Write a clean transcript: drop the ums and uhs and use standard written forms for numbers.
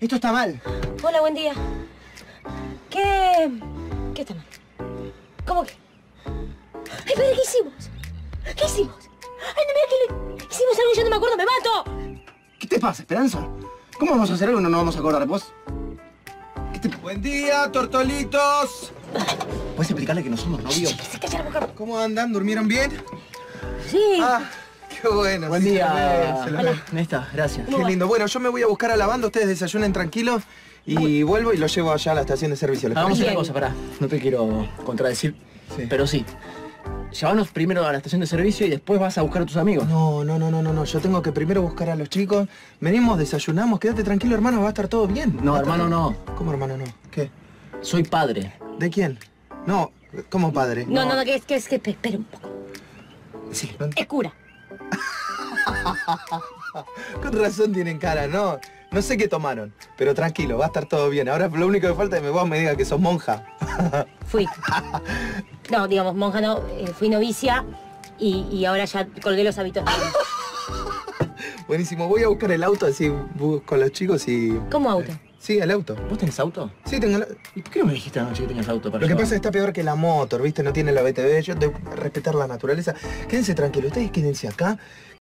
Esto está mal. Hola, buen día. ¿Qué está mal? ¿Cómo que? Ay, padre, ¿qué hicimos? ¿Qué hicimos? Ay, no, mira que le hicimos algo y yo no me acuerdo, me mato. ¿Qué te pasa, Esperanza? ¿Cómo vamos a hacer algo y no nos vamos a acordar de vos? Buen día, tortolitos. ¿Puedes explicarle que no somos novios? Se calla la boca. ¿Cómo andan? ¿Durmieron bien? Sí. Ah, qué bueno. Buen sí, día. se lo ve. Nesta, gracias. Qué lindo. Bueno, yo me voy a buscar a la banda, ustedes desayunen tranquilos y vuelvo y los llevo allá a la estación de servicio. ¿Les Hagamos parece? una cosa, pará. No te quiero contradecir, Sí. pero sí. Llévanos primero a la estación de servicio y después vas a buscar a tus amigos. No. Yo tengo que primero buscar a los chicos. Venimos, desayunamos. Quédate tranquilo, hermano, va a estar todo bien. No, hermano, no. ¿Cómo, hermano, no? ¿Qué? Soy padre. ¿De quién? No, ¿cómo padre? No, que espera un poco. Sí, no- Es cura. Con razón tienen cara, ¿no? No sé qué tomaron, pero tranquilo, va a estar todo bien. Ahora lo único que falta es que vos me digas que sos monja. Fui. No, digamos, monja no, fui novicia y ahora ya colgué los hábitos. Buenísimo, voy a buscar el auto, así busco a los chicos y... ¿Cómo auto? Sí, el auto. ¿Vos tenés auto? Sí, tengo el... ¿Y por qué no me dijiste anoche que tenías auto para Lo que llevar? pasa es que está peor que la motor, ¿viste? No tiene la BTV, yo tengo que respetar la naturaleza. Quédense tranquilos, ustedes quédense acá,